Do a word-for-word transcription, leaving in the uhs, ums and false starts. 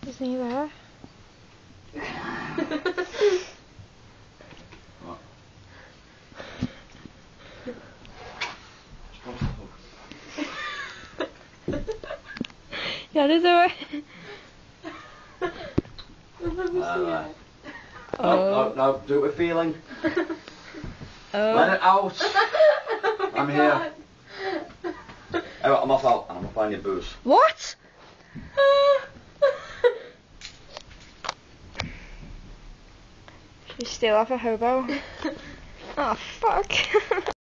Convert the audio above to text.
Isn't he there? What? Yeah, there's a Uh, Oh. no, no, no, do it with feeling. Oh. Let it out. I'm here. Anyway, I'm off out and I'm gonna find your booze. What? Should we steal off a hobo? Oh, fuck.